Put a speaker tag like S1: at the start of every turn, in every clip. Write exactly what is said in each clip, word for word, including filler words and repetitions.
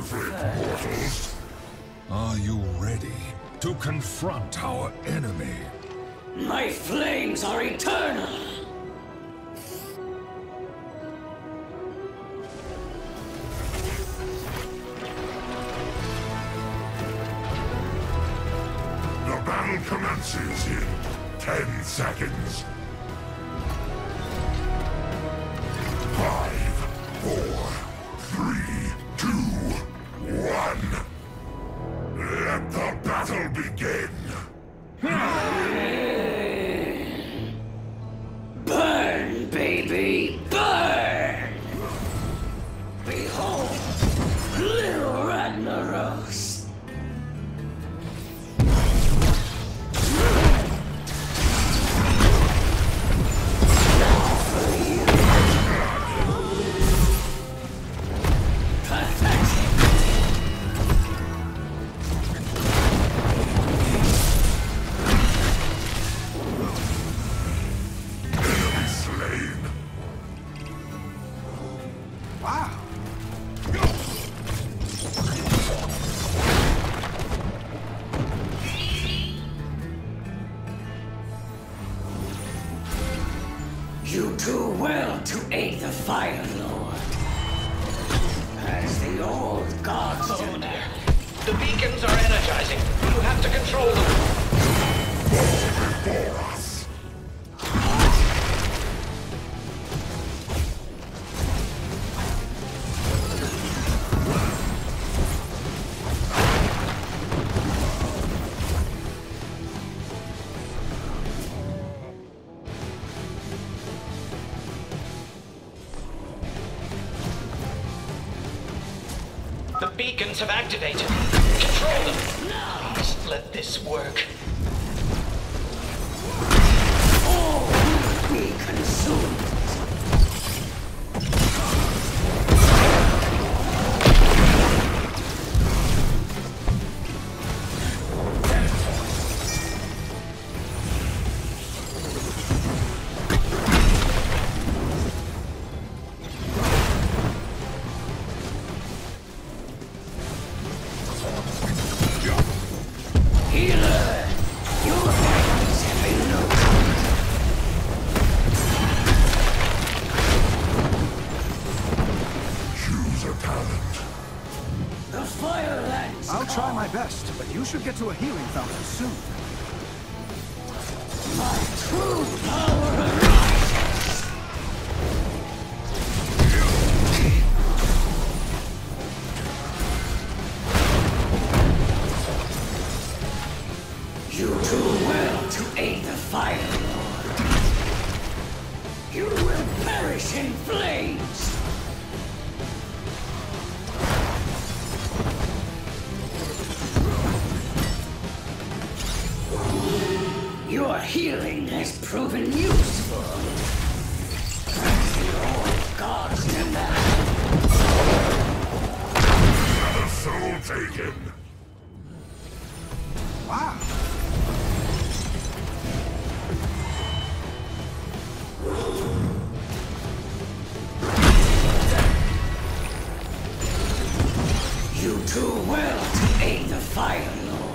S1: mortals. Are you ready to confront our enemy?
S2: My flames are eternal!
S1: The battle commences in ten seconds. Five, four, three, two, one. Let the battle begin.
S2: Burn, baby, burn! Behold, little Ragnaros. You do well to aid the Fire Lord. As the old gods demand.
S3: The beacons are energizing. You have to control them.
S1: Before us.
S3: The beacons have activated. Control them. Please let this work.
S2: All will be consumed. Healer, your hands have been looked.
S1: Choose a talent.
S2: The Firelands
S4: I'll try
S2: call.
S4: my best, but you should get to a healing fountain soon.
S2: My true power arises. You do well to aid the Fire Lord. You will perish in flames. Your healing has proven useful. As the old gods demand.
S1: Another soul taken.
S4: Wow.
S2: You do well to aid the Fire Lord.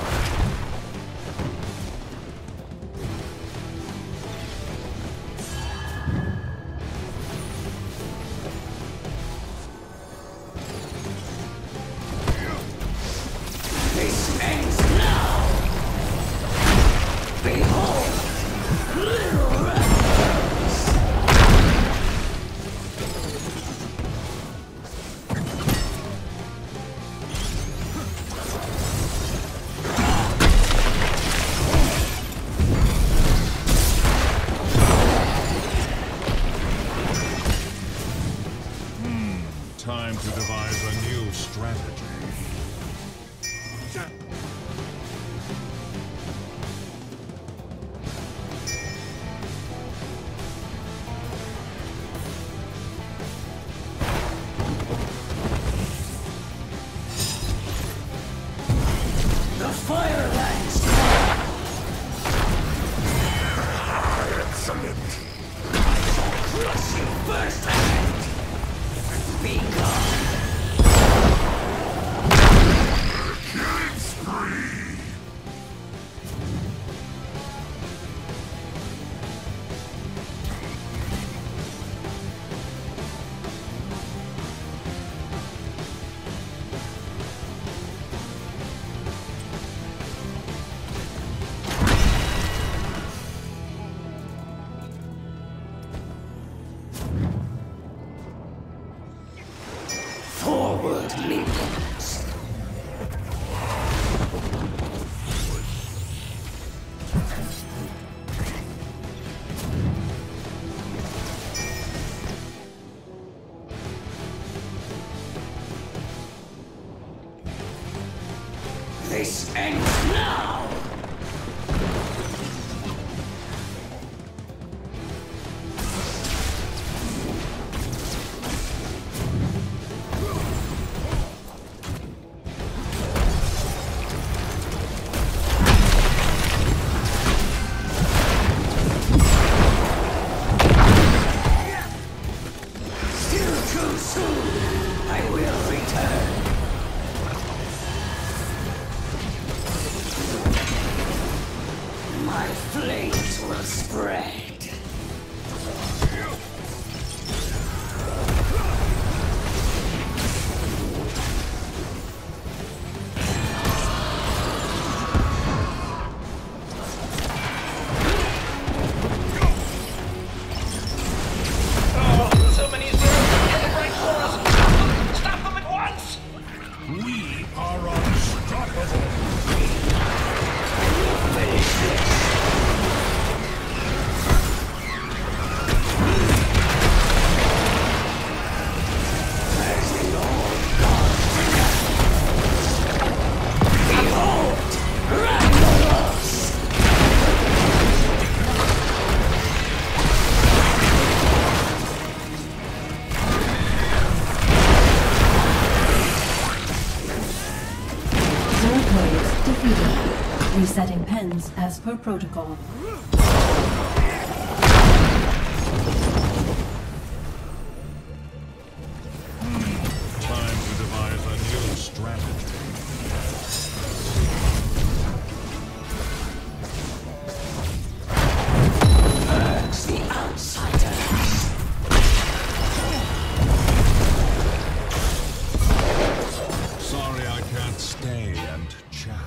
S2: This ends now. Behold, little Ragnaros.
S1: Time to devise a new strategy.
S2: ends now!
S5: Resetting pens as per protocol.
S1: Time to devise a new strategy.
S2: Purge the outsiders.
S1: Sorry I can't stay and chat.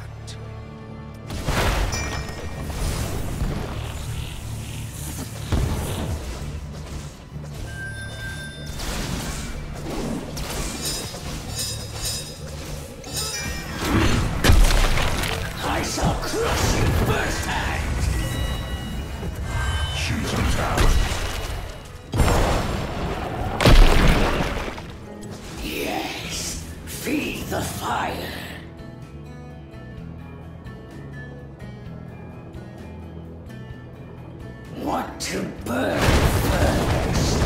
S2: I shall crush you firsthand!
S1: She's a talent.
S2: Yes, feed the fire. Want to burn first?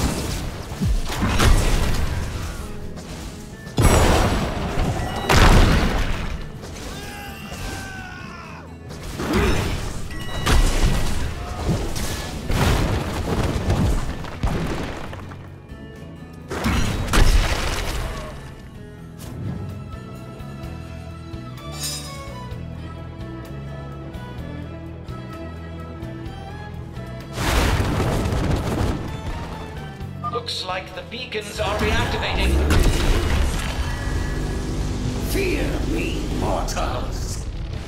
S3: Looks like the beacons are reactivating.
S2: Fear me, mortals!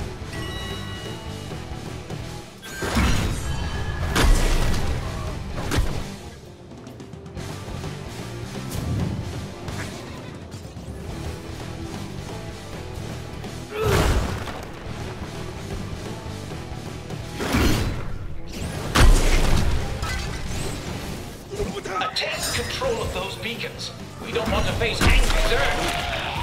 S3: Attempt control of those beacons. We don't want to face angry Zerg.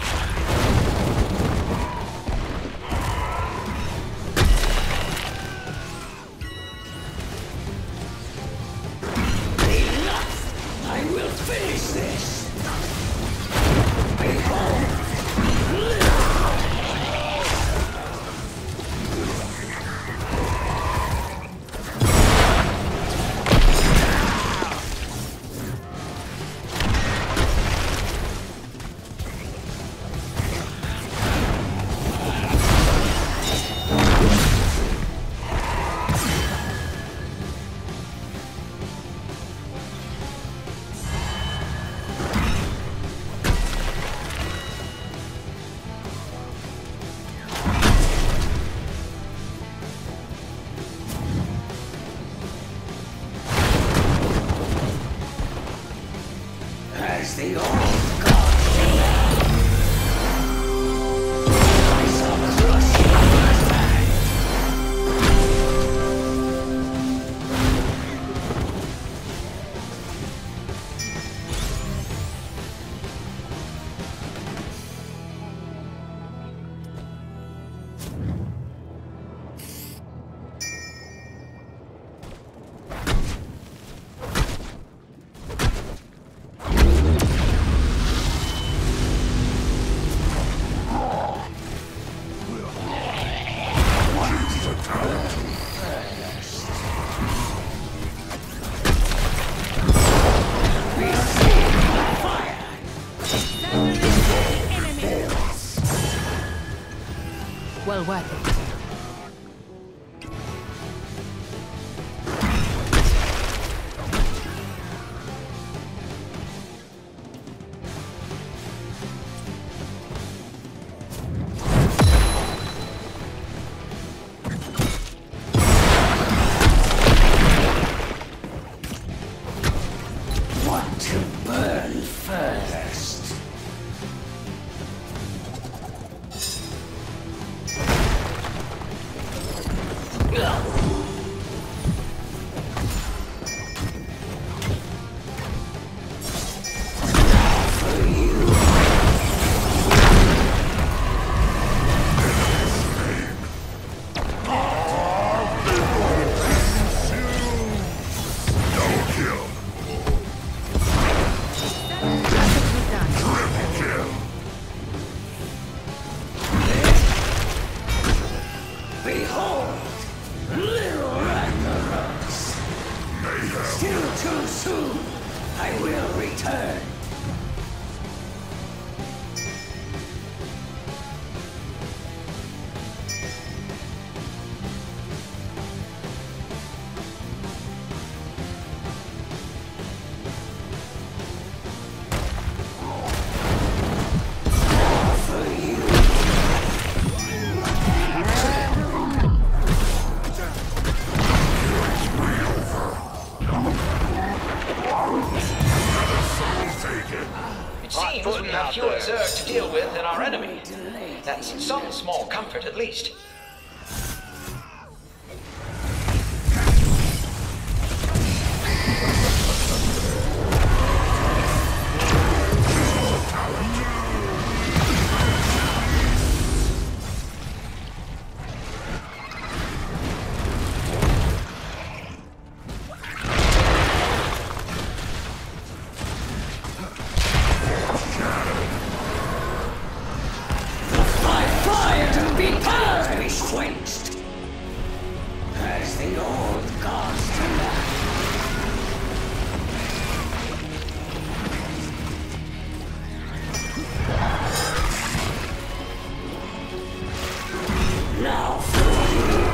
S2: Enough! I will finish this! Behold!
S6: Perfect.
S2: Want to burn first. Behold, little Ragnaros. Still too soon. I will return.
S3: It seems we have fewer Zerg to deal with than our enemy. That's some small comfort, at least.
S2: My fire to be purged, be quenched. As the old gods demand. Now for you.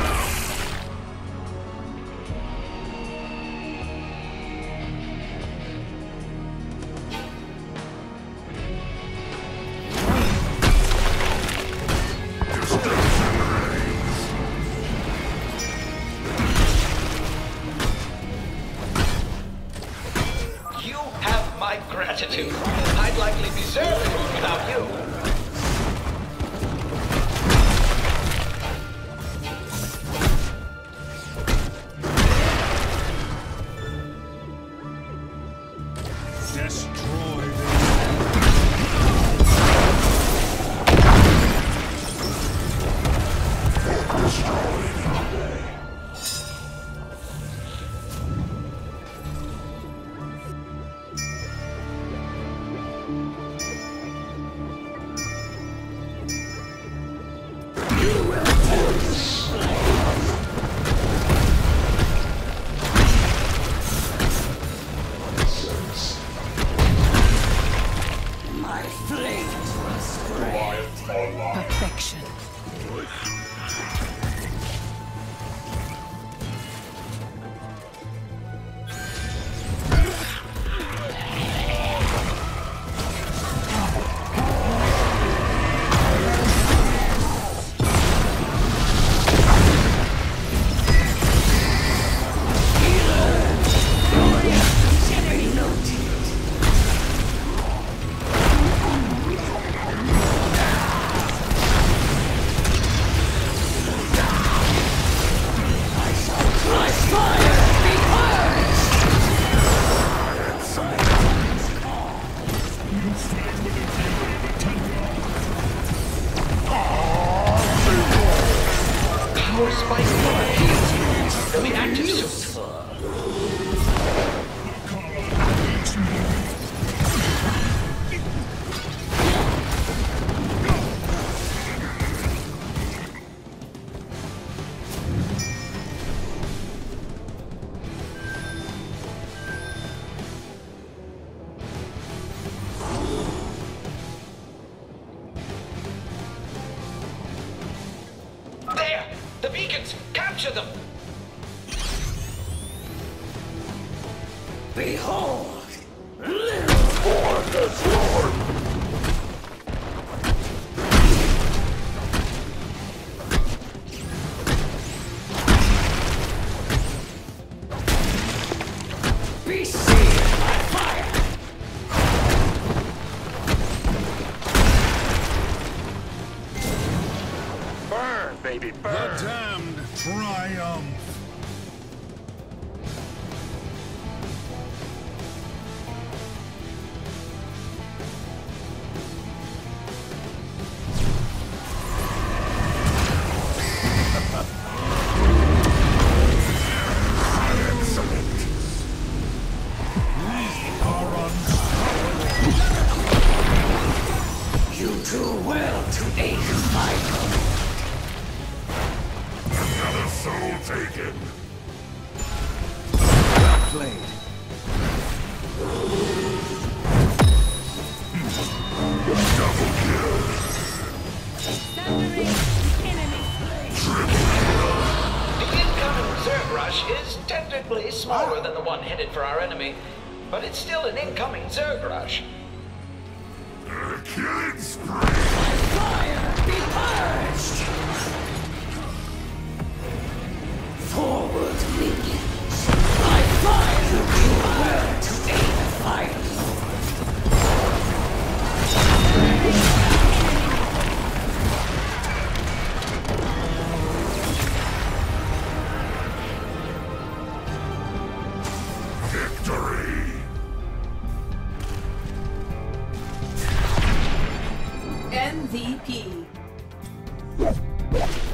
S3: You have my gratitude. I'd likely be Zerg without you.
S1: Destroy them.
S2: My flames will spread.
S6: Perfection.
S3: Our spike blood heals. They'll be active soon. The beacons! Capture them!
S2: Behold! Little for the storm! Be seared by fire!
S6: Burn, baby, burn!
S1: The damned triumph!
S2: You do well to aid the fight.
S1: Another soul taken!
S4: Well played.
S1: Double kill!
S3: The incoming reserve rush is technically smaller than the one headed for our enemy, but it's still an incoming Zerg rush.
S1: A killing spree!
S2: Fire be purged! Forward, minions! I fire you do well to aid the fire.
S1: Victory!
S5: M V P.